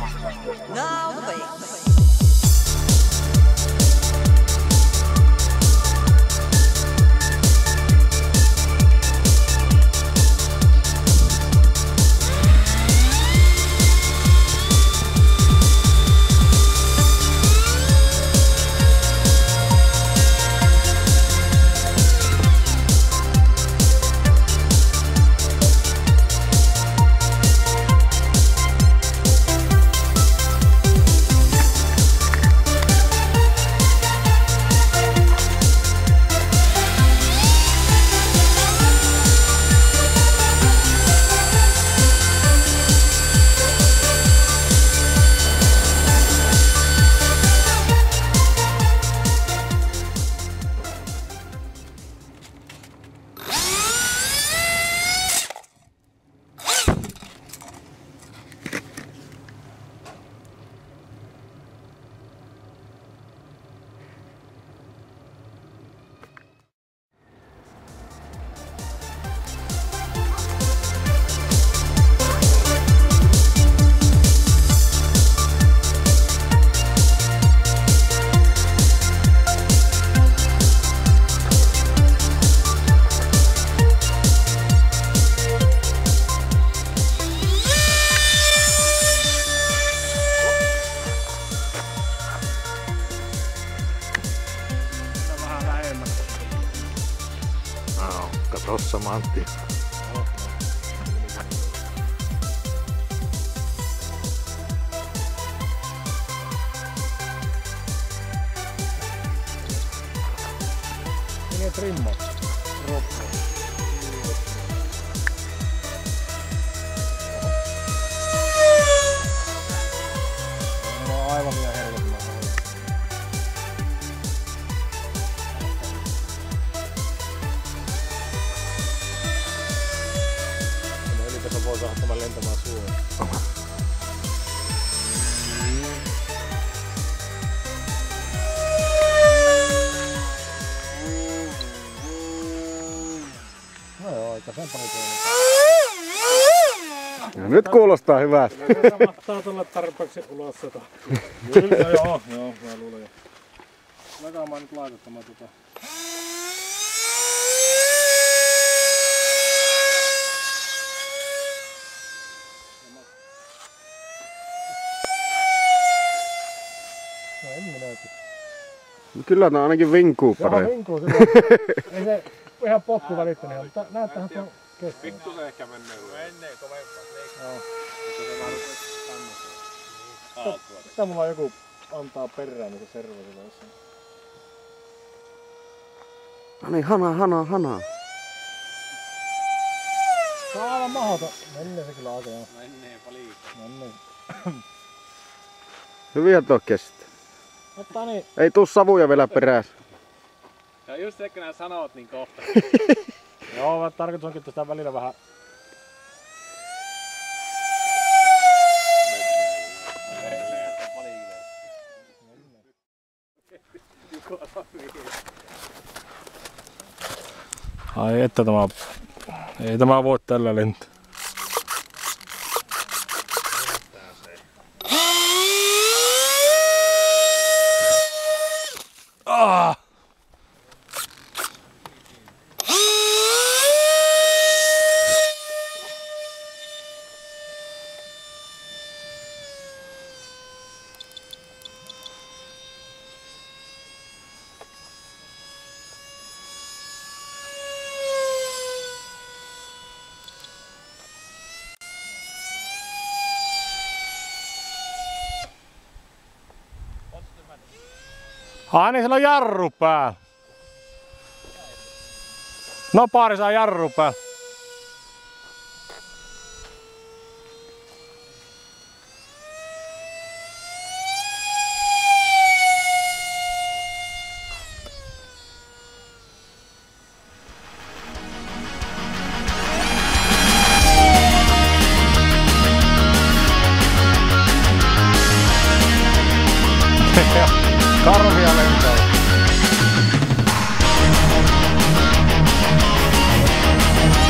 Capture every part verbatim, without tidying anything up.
Now the bass. Tossa Mantti. Menee trimmo. Roppu. No aivan liian helvetin. Voi saada tämän lentämään suoraan. No joo, aika sen paljon. Ja nyt kuulostaa hyvältä. Tämä mahtaa tulla tarpeeksi ulos sitä. Kyllä joo, joo, mä luulen jo. Lakaa mä nyt laitettamaan tota. Kyllä tää ainakin vinkuu paremmin. Joo, vinkuu sillä. Ei se ihan potku välittänyt, mutta näyttähän tuon kestävän. Pikkusen ehkä menee. Menee kovempaa. Joo. Mutta se vaan rupesi kannattaa. Sitä mulla joku antaa perään, niin se servo sillä jossain. No niin, hana, hana, hana. Se on aivan mahdoton. Menee se kyllä aika joo. Menee paljon. Menee. Hyviä tuo kestää. Mutta niin. Ei tuu savuja vielä perässä. Ja just se, kun nää sanot, niin kohta. Joo, tarkoitus onkin, että sitä välillä vähän... Ai että tämä... Ei tämä voi tällä lentää. Ah! Ai niin, sillä on jarru päällä. No pari saa jarru päällä. Karvia lentää.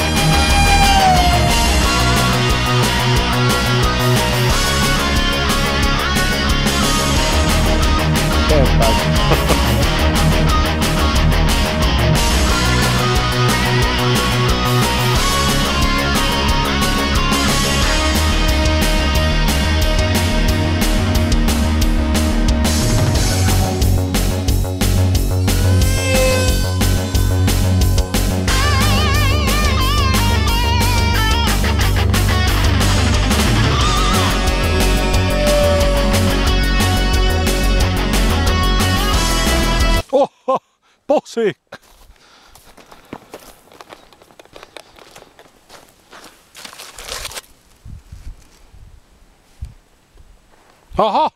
Tosikka. Aha!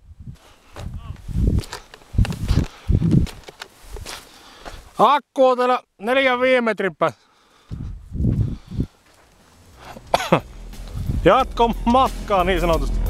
Akku on täällä neljän viiden metrin päässä. Jatko matkaa niin sanotusti.